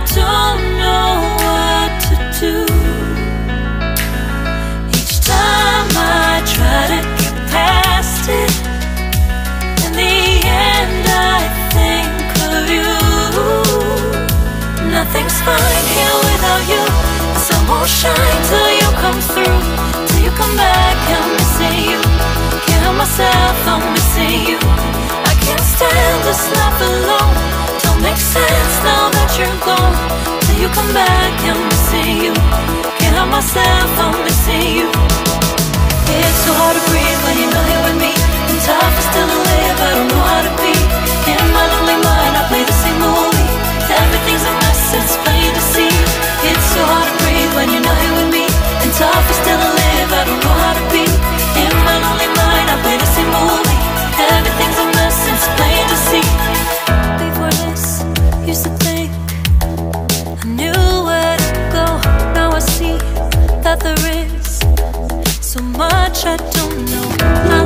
don't know what to do. Each time I try to get past it, in the end I think of you. Nothing's fine here without you. The sun won't shine till you come through. Till you come back, I'm missing you. Can't help myself, I'm missing you. I can't stand this life alone. Don't make sense now that you're gone. Till you come back, I'm missing you. Can't help myself, I'm missing you. It's so hard to breathe when you're not here with me. And tough is still to live, I don't know how to be. In my lonely mind, I play the same movie. Everything's a mess, it's plain to see. It's so hard to breathe when you're not here with me. And tough is still to live, I don't know how to be. In my lonely mind, I play the same movie. Everything's a mess, it's plain to see. Before this, used to think I knew where to go. Now I see that there is so much I don't know.